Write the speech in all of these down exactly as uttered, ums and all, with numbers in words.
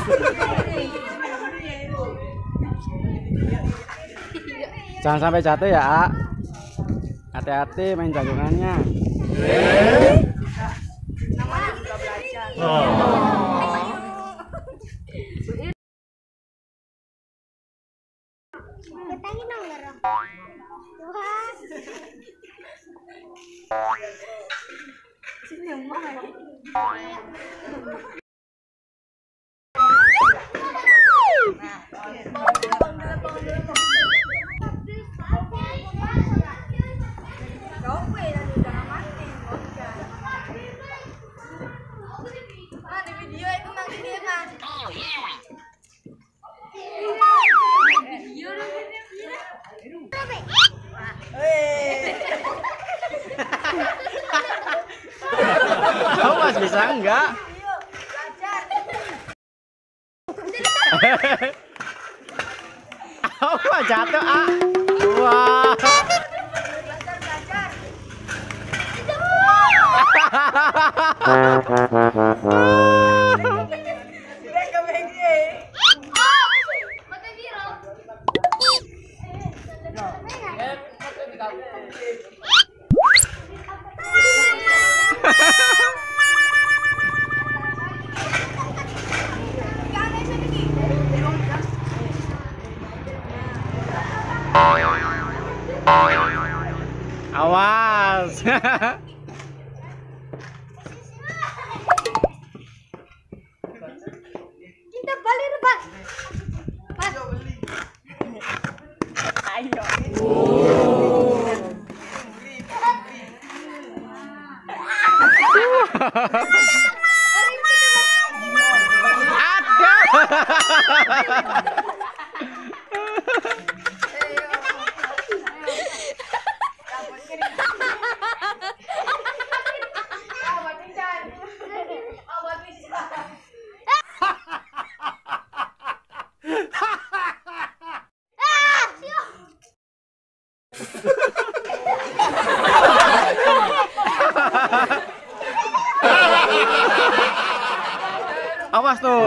Jangan sampai jatuh ya, A. Hati-hati main jagungannya. Namanya juga belajar. Ketangin dong, Garang. Wah. Sini emang. Kamu masih bisa enggak? Apa jatuh, A? Wah. Awas. Kita balik, Pak. Ayo. Awas tuh.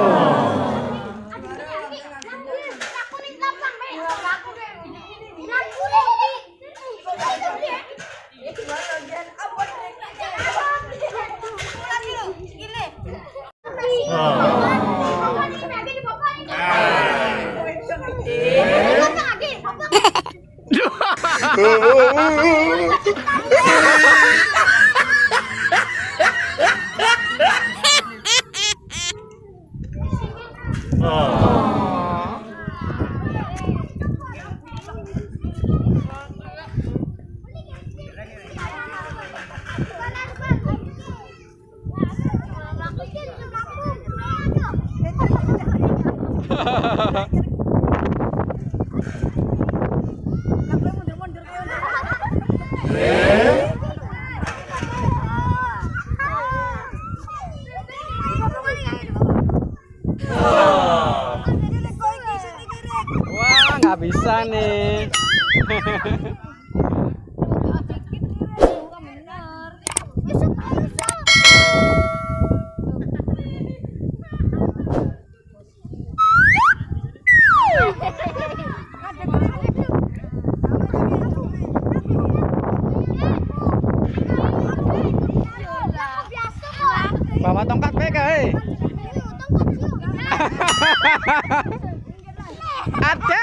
Wah, nggak bisa nih. Bawa tongkat pega, hei. Ada.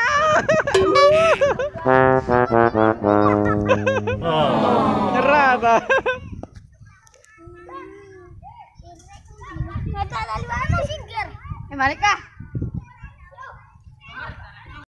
Nyerah ta. Eh, balik kah?